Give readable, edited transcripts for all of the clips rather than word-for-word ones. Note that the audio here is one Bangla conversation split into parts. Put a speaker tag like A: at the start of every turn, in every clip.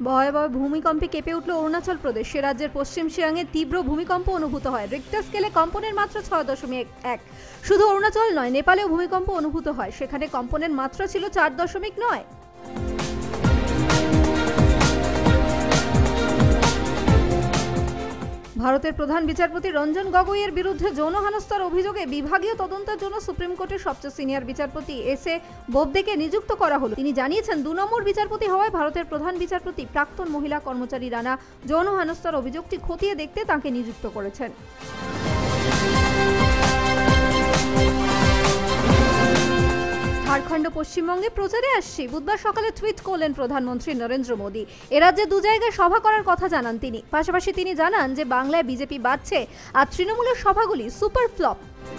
A: ভয়াবহ ভূমিকম্পে কেঁপে উঠল অরুণাচল প্রদেশ। সে রাজ্যের পশ্চিম সিয়াংয়ে তীব্র ভূমিকম্প অনুভূত হয়। রিক্টার স্কেলে কম্পনের মাত্রা 6.1। শুধু অরুণাচল নয়, নেপালেও ভূমিকম্প অনুভূত হয়। সেখানে কম্পনের মাত্রা ছিল 4.9। ভারতের প্রধান বিচারপতি রঞ্জন গগৈয়ের বিরুদ্ধে যৌন হেনস্থার অভিযোগে বিভাগীয় তদন্তের জন্য সুপ্রিম কোর্টের সবচেয়ে সিনিয়র বিচারপতি এস.এ. বোবদেকে নিযুক্ত করা হলো। তিনি জানিয়েছেন, 2 নম্বর বিচারপতি হওয়ায় ভারতের প্রধান বিচারপতি প্রাক্তন মহিলা কর্মচারী রানা যৌন হেনস্থার অভিযোগটি খতিয়ে দেখতে তাঁকে নিযুক্ত করেছেন। ঝাড়খণ্ড পশ্চিমবঙ্গে প্রচারে আসছে। বুধবার সকালে টুইট করলেন প্রধানমন্ত্রী নরেন্দ্র মোদী। এ রাজ্যে 2 জায়গায় সভা করার কথা জানান তিনি। পাশাপাশি তিনি জানান যে বাংলায় বিজেপি বাড়ছে আর তৃণমূলের সভাগুলি সুপার ফ্লপ।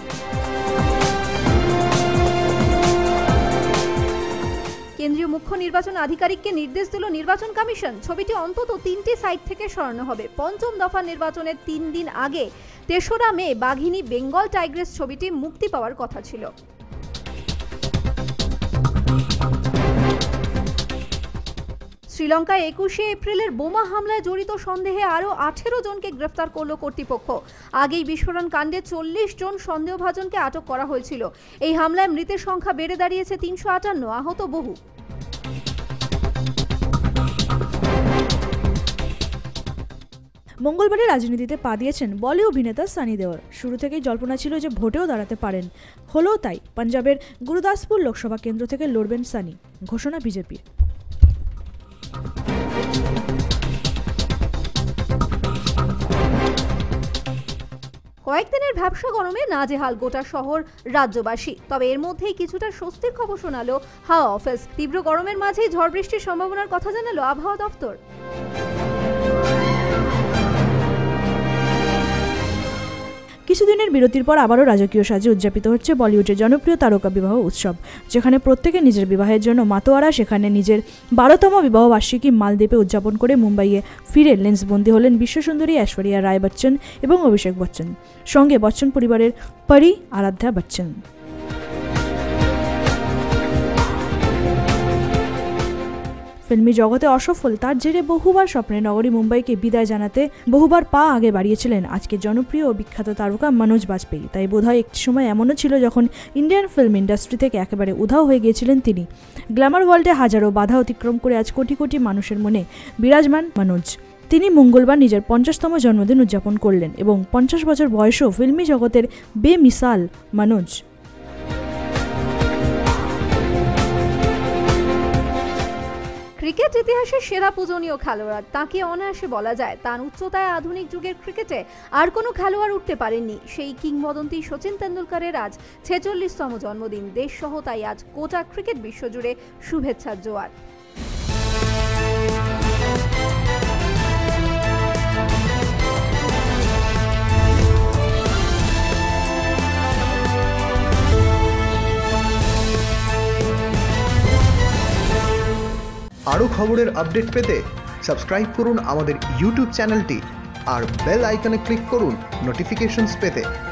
A: কেন্দ্রীয় মুখ্য নির্বাচন আধিকারিককে নির্দেশ দিল নির্বাচন কমিশন। ছবিটি অন্তত 3টি সাইট থেকে সরানো হবে। 5ম দফা নির্বাচনের 3 দিন আগে 3রা মে বাঘিনী বেঙ্গল টাইগ্রেস ছবিটি মুক্তি পাওয়ার কথা ছিল। শ্রীলঙ্কায় 21শে এপ্রিলের বোমা হামলায় জড়িত সন্দেহে আরও 18 জনকে গ্রেফতার করল কর্তৃপক্ষ। আগেই বিস্ফোরণ কাণ্ডে 40 জন সন্দেহভাজনকে আটক করা হয়েছিল। এই হামলায় মৃতের সংখ্যা বেড়ে দাঁড়িয়েছে 358, আহত বহু।
B: মঙ্গলবারে রাজনীতিতে পা দিয়েছেন বলি অভিনেতা সানি দেওল। শুরু থেকেই জল্পনা ছিল যে ভোটেও দাঁড়াতে পারেন। হলো তাই। পাঞ্জাবের গুরুদাসপুর লোকসভা কেন্দ্র থেকে লড়বেন সানি, ঘোষণা বিজেপির।
A: কয়েকদিনের ব্যবসা গরমে নাজেহাল গোটা শহর রাজ্যবাসী। তবে এর মধ্যেই কিছুটা স্বস্তির খবর শোনালো হাওয়া অফিস। তীব্র গরমের মাঝেই ঝড় বৃষ্টির সম্ভাবনার কথা জানালো আবহাওয়া দপ্তর।
B: কিছুদিনের বিরতির পর আবারও রাজকীয় সাজে উদযাপিত হচ্ছে বলিউডের জনপ্রিয় তারকা বিবাহ উৎসব। যেখানে প্রত্যেকে নিজের বিবাহের জন্য মাতোয়ারা, সেখানে নিজের 12তম বিবাহবার্ষিকী মালদ্বীপে উদযাপন করে মুম্বাইয়ে ফিরে লেন্সবন্দি হলেন বিশ্বসুন্দরী ঐশ্বরিয়া রায় বচ্চন এবং অভিষেক বচ্চন, সঙ্গে বচ্চন পরিবারের পরি আরাধ্যা বচ্চন। ফিল্মি জগতে অসফল, তার জেরে বহুবার স্বপ্নের নগরী মুম্বাইকে বিদায় জানাতে বহুবার পা আগে বাড়িয়েছিলেন আজকে জনপ্রিয় ও বিখ্যাত তারকা মনোজ বাজপেয়ী। তাই বোধহয় একটি সময় এমনও ছিল যখন ইন্ডিয়ান ফিল্ম ইন্ডাস্ট্রি থেকে একেবারে উধাও হয়ে গিয়েছিলেন তিনি। গ্ল্যামার ওয়ার্ল্ডে হাজারো বাধা অতিক্রম করে আজ কোটি কোটি মানুষের মনে বিরাজমান মনোজ। তিনি মঙ্গলবার নিজের 50তম জন্মদিন উদযাপন করলেন এবং 50 বছর বয়সেও ফিল্মি জগতের বেমিসাল মনোজ।
A: ক্রিকেট ইতিহাসের সেরা পূজনীয় খেলোয়াড়, তাকে অনায়াসে বলা যায়। তার উচ্চতায় আধুনিক যুগের ক্রিকেটে আর কোনো খেলোয়াড় উঠতে পারেননি। সেই কিংবদন্তি সচিন তেন্ডুলকরের আজ 46তম জন্মদিন। দেশসহ তাই আজ গোটা ক্রিকেট বিশ্বজুড়ে শুভেচ্ছার জোয়ার।
C: আরও খবরের আপডেট পেতে সাবস্ক্রাইব করুন আমাদের ইউটিউব চ্যানেলটি আর বেল আইকনে ক্লিক করুন নোটিফিকেশনস পেতে।